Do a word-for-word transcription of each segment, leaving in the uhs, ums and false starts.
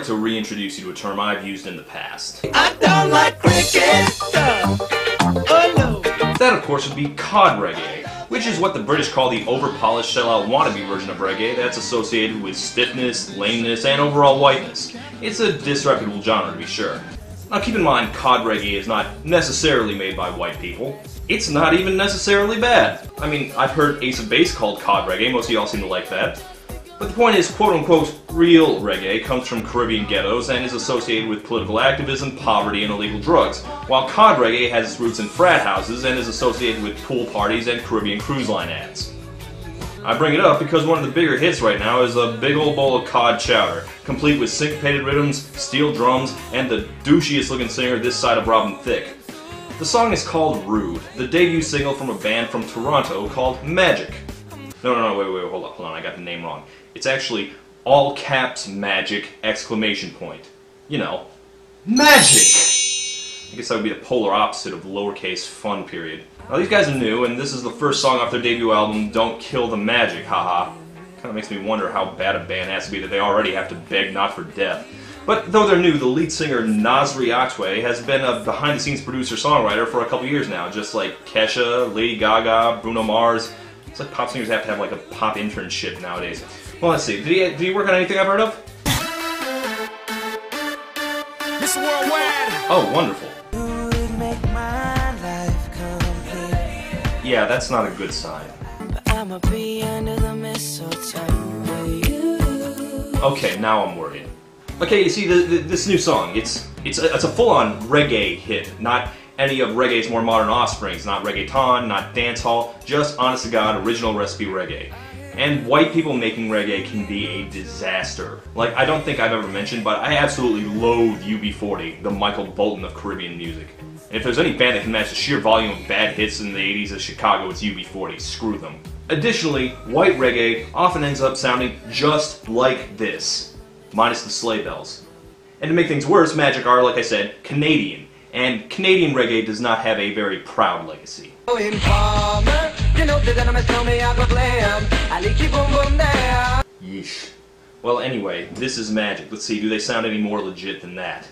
to reintroduce you to a term I've used in the past. I don't like cricket. Oh no. That, of course, would be cod reggae, which is what the British call the over-polished, sell-out wannabe version of reggae that's associated with stiffness, lameness, and overall whiteness. It's a disreputable genre, to be sure. Now keep in mind, cod reggae is not necessarily made by white people. It's not even necessarily bad. I mean, I've heard Ace of Base called cod reggae, most of y'all seem to like that. But the point is, quote-unquote, real reggae comes from Caribbean ghettos and is associated with political activism, poverty, and illegal drugs, while cod reggae has its roots in frat houses and is associated with pool parties and Caribbean cruise line ads. I bring it up because one of the bigger hits right now is a big old bowl of cod chowder, complete with syncopated rhythms, steel drums, and the douchiest looking singer this side of Robin Thicke. The song is called Rude, the debut single from a band from Toronto called Magic. No, no, no, wait, wait, wait, hold on, hold on, I got the name wrong. It's actually all caps Magic exclamation point. You know, Magic! I guess that would be the polar opposite of lowercase fun period. Now these guys are new, and this is the first song off their debut album, Don't Kill the Magic, haha. Kinda makes me wonder how bad a band has to be that they already have to beg not for death. But though they're new, the lead singer Nasri Atwe has been a behind-the-scenes producer-songwriter for a couple years now, just like Kesha, Lady Gaga, Bruno Mars. It's like pop singers have to have like a pop internship nowadays. Well, let's see. Did he, did he work on anything I've heard of? Mister Worldwide. Oh, wonderful. Yeah, that's not a good sign. Okay, now I'm worried. Okay, you see, the, the, this new song, it's it's a, it's a full-on reggae hit, not any of reggae's more modern offsprings, not reggaeton, not dancehall, just honest-to-God original recipe reggae. And white people making reggae can be a disaster. Like, I don't think I've ever mentioned, but I absolutely loathe U B forty, the Michael Bolton of Caribbean music. And if there's any band that can match the sheer volume of bad hits in the eighties of Chicago, it's U B forty. Screw them. Additionally, white reggae often ends up sounding just like this, minus the sleigh bells. And to make things worse, Magic are, like I said, Canadian. And Canadian reggae does not have a very proud legacy. Yeesh. Well, anyway, this is Magic. Let's see, do they sound any more legit than that?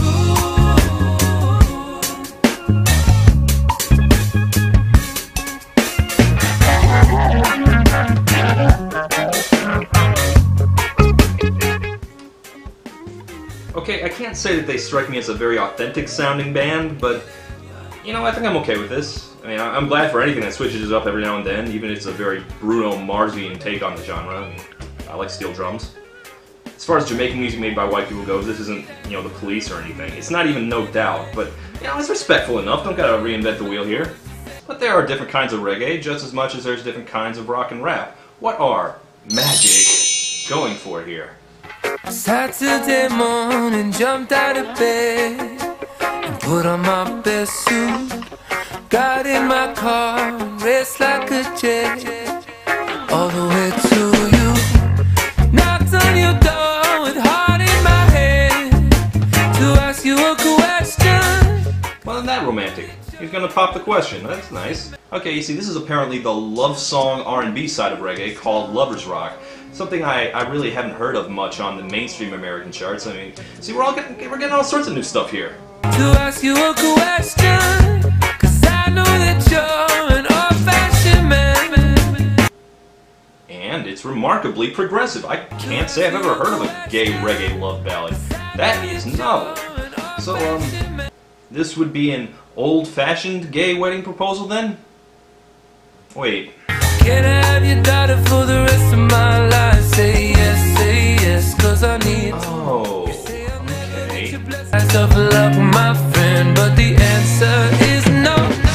Okay, I can't say that they strike me as a very authentic sounding band, but, you know, I think I'm okay with this. I mean, I'm glad for anything that switches it up every now and then, even if it's a very Bruno Marsian take on the genre. I mean, I like steel drums. As far as Jamaican music made by white people goes, this isn't, you know, the Police or anything. It's not even No Doubt, but, you know, it's respectful enough. Don't gotta reinvent the wheel here. But there are different kinds of reggae, just as much as there's different kinds of rock and rap. What are Magic going for here? Saturday morning, jumped out of bed and put on my best suit. Got in my car and raced like a jet all the way to you. Knocked on your door with heart in my head to ask you a question. Well, isn't that romantic? He's gonna pop the question. That's nice. Okay, you see, this is apparently the love song R and B side of reggae called Lovers Rock. Something I, I really haven't heard of much on the mainstream American charts. I mean, see, we're all getting we're getting all sorts of new stuff here. To ask you a question, 'cause I know that you're an old-fashioned man. And it's remarkably progressive. I can't say I've ever heard of a gay reggae love ballad. That is novel. So, um, this would be an old-fashioned gay wedding proposal then? Wait. Can I have your daughter for the rest of my life? Say yes, say yes, 'cause I need to. Oh, okay. I suffer love with my friend, but the answer is no.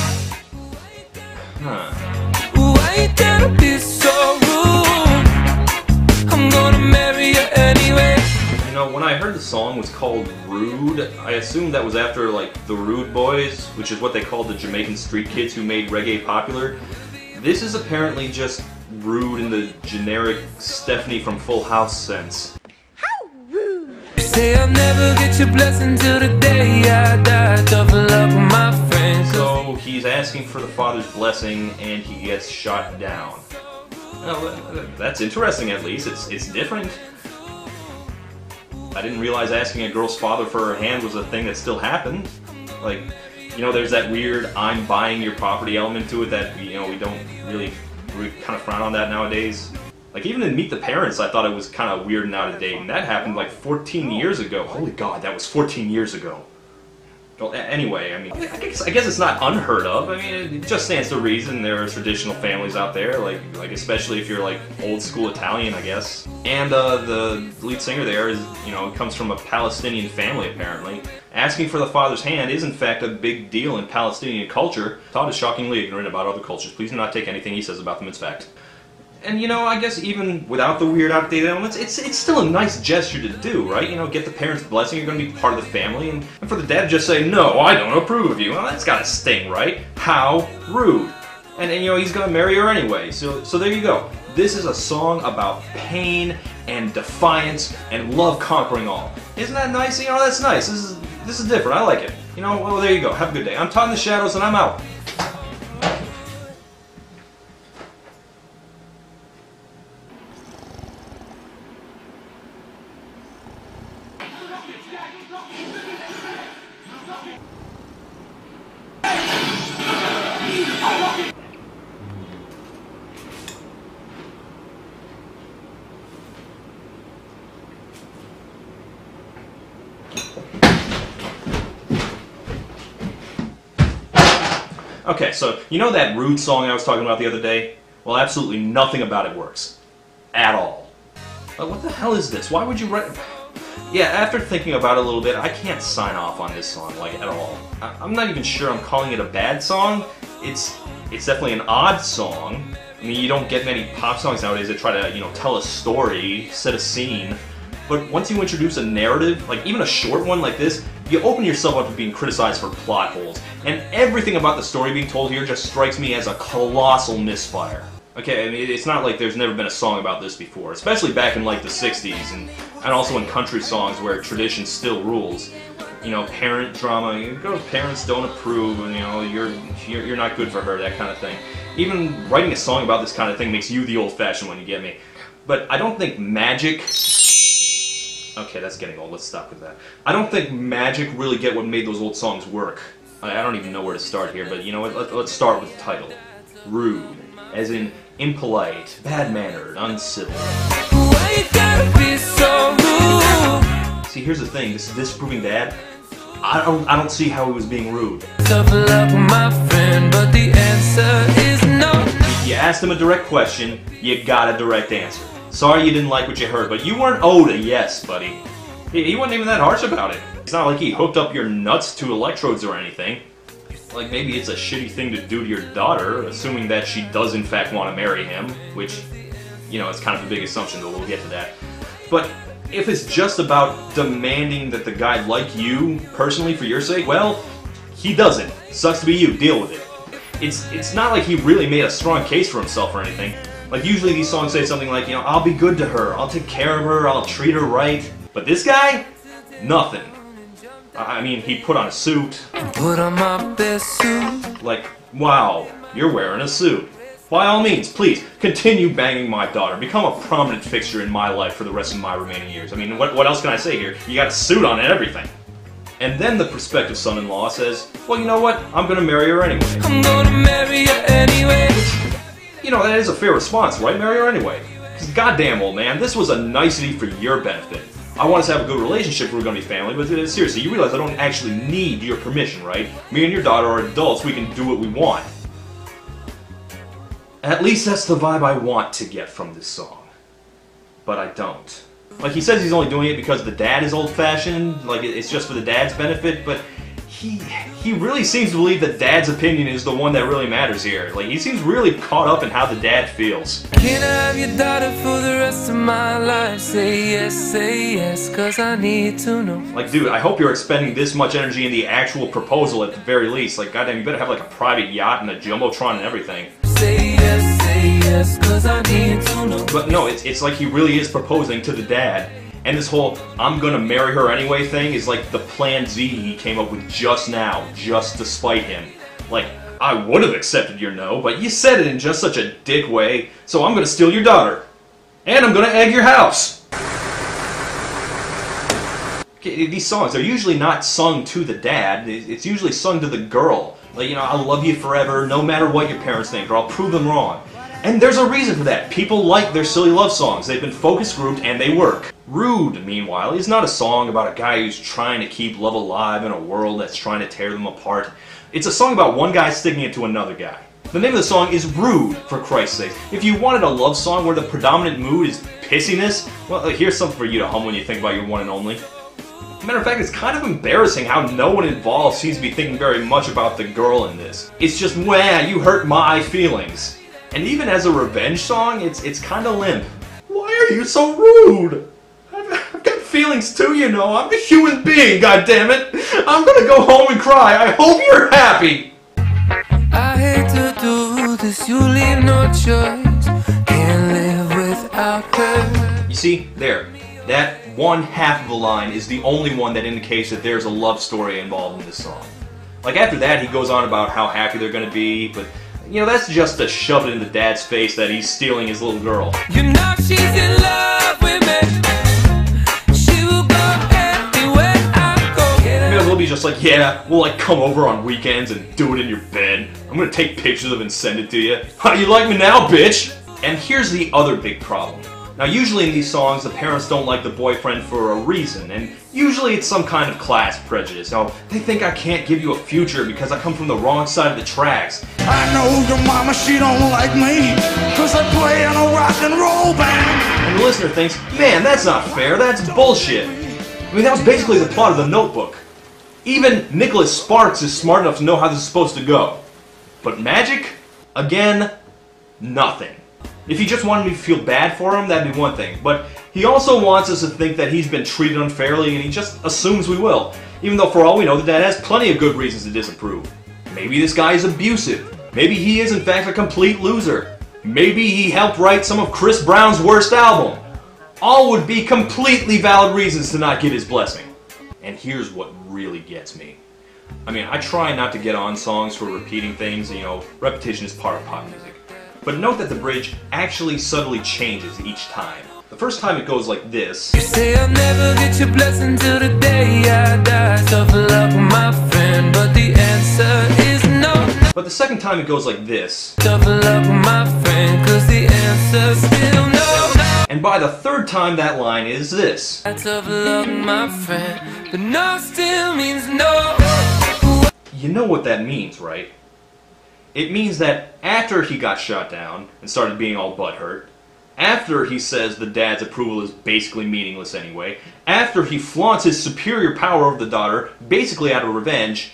Huh. Why you gotta be so rude? I'm gonna marry you anyway. You know, when I heard the song was called Rude, I assumed that was after, like, the Rude Boys, which is what they called the Jamaican street kids who made reggae popular. This is apparently just rude in the generic Stephanie from Full House sense. How rude! Say I'll never get your blessing till the day I die. Double up with my friends. So he's asking for the father's blessing and he gets shot down. Well, that's interesting at least. It's, it's different. I didn't realize asking a girl's father for her hand was a thing that still happened. Like, you know, there's that weird I'm buying your property element to it that, you know, we don't really, we kind of frown on that nowadays. Like, even in Meet the Parents, I thought it was kind of weird and out of date, and that happened like fourteen years ago. Holy God, that was fourteen years ago. Well, anyway, I mean, I guess, I guess it's not unheard of. I mean, it just stands to reason there are traditional families out there, like, like especially if you're like old school Italian, I guess. And uh, the lead singer there is, you know, comes from a Palestinian family apparently. Asking for the father's hand is in fact a big deal in Palestinian culture. Todd is shockingly ignorant about other cultures. Please do not take anything he says about them as fact. And, you know, I guess even without the weird outdated elements, it's it's still a nice gesture to do, right? You know, get the parents' blessing, you're going to be part of the family, and, and for the dad to just say, no, I don't approve of you, well, that's got to sting, right? How rude. And, and, you know, he's going to marry her anyway, so, so there you go. This is a song about pain and defiance and love conquering all. Isn't that nice? You know, that's nice. This is, this is different. I like it. You know, well, there you go. Have a good day. I'm Todd in the Shadows, and I'm out. Okay, so you know that Rude song I was talking about the other day? Well, absolutely nothing about it works. At all. But what the hell is this? Why would you write... Yeah, after thinking about it a little bit, I can't sign off on this song, like, at all. I I'm not even sure I'm calling it a bad song. It's it's definitely an odd song. I mean, you don't get many pop songs nowadays that try to, you know, tell a story, set a scene. But once you introduce a narrative, like even a short one like this, you open yourself up to being criticized for plot holes. And everything about the story being told here just strikes me as a colossal misfire. Okay, I mean, it's not like there's never been a song about this before, especially back in like the sixties, and, and also in country songs where tradition still rules. You know, parent drama, you go, parents don't approve, and you know, you're, you're, you're not good for her, that kind of thing. Even writing a song about this kind of thing makes you the old-fashioned one, you get me? But I don't think magic... Okay, that's getting old, let's stop with that. I don't think magic really get what made those old songs work. I, I don't even know where to start here, but you know what, let, let's start with the title. Rude. As in, impolite, bad-mannered, uncivil. Why you gotta be so rude? See, here's the thing, this disapproving dad, I don't, I don't see how he was being rude. Tough luck, my friend, but the answer is no. You asked him a direct question, you got a direct answer. Sorry you didn't like what you heard, but you weren't owed a yes, buddy. He, he wasn't even that harsh about it. It's not like he hooked up your nuts to electrodes or anything. Like, maybe it's a shitty thing to do to your daughter, assuming that she does in fact want to marry him, which, you know, it's kind of a big assumption, but we'll get to that. But if it's just about demanding that the guy like you, personally, for your sake, well, he doesn't. Sucks to be you, deal with it. It's, it's not like he really made a strong case for himself or anything. Like, usually these songs say something like, you know, I'll be good to her, I'll take care of her, I'll treat her right. But this guy? Nothing. I mean, he put on a suit. Put on my best suit. Like, wow, you're wearing a suit. By all means, please, continue banging my daughter. Become a prominent fixture in my life for the rest of my remaining years. I mean, what, what else can I say here? You got a suit on and everything. And then the prospective son-in-law says, well, you know what? I'm gonna marry her anyway. I'm gonna marry her anyway. You know, that is a fair response, right? Marry her anyway. Because goddamn, old man, this was a nicety for your benefit. I want us to have a good relationship if we're going to be family, but uh, seriously, you realize I don't actually need your permission, right? Me and your daughter are adults, we can do what we want. At least that's the vibe I want to get from this song. But I don't. Like, he says he's only doing it because the dad is old-fashioned, like it's just for the dad's benefit, but he he really seems to believe that dad's opinion is the one that really matters here. Like, he seems really caught up in how the dad feels. Can I have your daughter for the rest of my life? Say yes, say yes, cause I need to know. Like, dude, I hope you're expending this much energy in the actual proposal at the very least. Like, goddamn, you better have like a private yacht and a jumbotron and everything. Say yes, say yes, cause I need to know. But no, it's, it's like he really is proposing to the dad. And this whole, I'm gonna marry her anyway thing is like the plan Z he came up with just now, just to spite him. Like, I would have accepted your no, but you said it in just such a dick way, so I'm gonna steal your daughter. And I'm gonna egg your house. These songs, they're usually not sung to the dad, it's usually sung to the girl. Like, you know, I'll love you forever, no matter what your parents think, or I'll prove them wrong. And there's a reason for that. People like their silly love songs. They've been focus grouped and they work. Rude, meanwhile, is not a song about a guy who's trying to keep love alive in a world that's trying to tear them apart. It's a song about one guy sticking it to another guy. The name of the song is Rude, for Christ's sake. If you wanted a love song where the predominant mood is pissiness, well, here's something for you to hum when you think about your one and only. Matter of fact, it's kind of embarrassing how no one involved seems to be thinking very much about the girl in this. It's just, wah, you hurt my feelings. And even as a revenge song, it's it's kind of limp. Why are you so rude? I've, I've got feelings too, you know. I'm a human being, goddammit. I'm gonna go home and cry. I hope you're happy. I hate to do this, you leave no choice. Can't live without her. You see, there. That one half of the line is the only one that indicates that there's a love story involved in this song. Like, after that, he goes on about how happy they're gonna be, but, you know, that's just to shove it in the dad's face that he's stealing his little girl. You know she's in love with me. She will go anywhere I go. Maybe we'll be just like, yeah, we'll like come over on weekends and do it in your bed. I'm gonna take pictures of it and send it to you. How you like me now, bitch? And here's the other big problem. Now, usually in these songs, the parents don't like the boyfriend for a reason, and usually it's some kind of class prejudice. Now, they think I can't give you a future because I come from the wrong side of the tracks. I know your mama, she don't like me, cause I play in a rock and roll band. And the listener thinks, man, that's not fair, that's bullshit. I mean, that was basically the plot of The Notebook. Even Nicholas Sparks is smart enough to know how this is supposed to go. But Magic? Again, nothing. If he just wanted me to feel bad for him, that'd be one thing. But he also wants us to think that he's been treated unfairly, and he just assumes we will. Even though, for all we know, the dad has plenty of good reasons to disapprove. Maybe this guy is abusive. Maybe he is, in fact, a complete loser. Maybe he helped write some of Chris Brown's worst album. All would be completely valid reasons to not give his blessing. And here's what really gets me. I mean, I try not to get on songs for repeating things, you know, repetition is part of pop music. But note that the bridge actually subtly changes each time. The first time it goes like this. You say I'll never get your blessing till the day I die. Tough luck, my friend, but the answer is no. But the second time it goes like this. Tough luck, my friend, cause the answer's still no. And by the third time that line is this. Tough luck, my friend, but no still means no. You know what that means, right? It means that after he got shot down and started being all butthurt, after he says the dad's approval is basically meaningless anyway, after he flaunts his superior power over the daughter, basically out of revenge,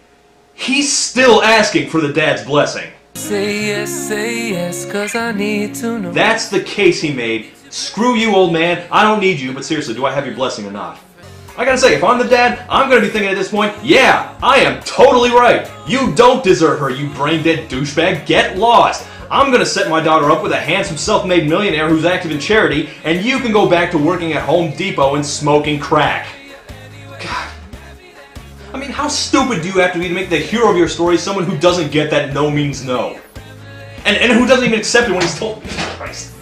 he's still asking for the dad's blessing. Say yes, say yes, cause I need to know. That's the case he made. Screw you, old man. I don't need you, but seriously, do I have your blessing or not? I gotta say, if I'm the dad, I'm gonna be thinking at this point, yeah, I am totally right. You don't deserve her, you brain-dead douchebag. Get lost. I'm gonna set my daughter up with a handsome self-made millionaire who's active in charity, and you can go back to working at Home Depot and smoking crack. God. I mean, how stupid do you have to be to make the hero of your story someone who doesn't get that no means no? And, and who doesn't even accept it when he's told... Christ.